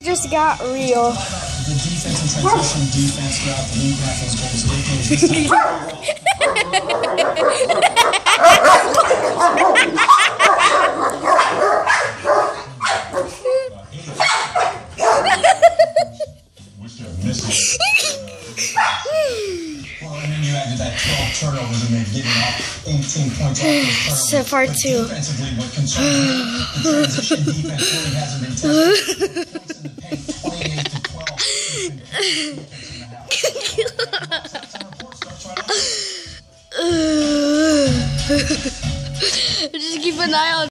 Just got real. The defense and transition defense throughout the league has been well, and then you added that 12 turnovers and they're giving up 18 points off those turnovers. So part two. Defensively, what concerns me, the transition defense really hasn't been tested. Points in the paint, 28 to 12. Just keep an eye on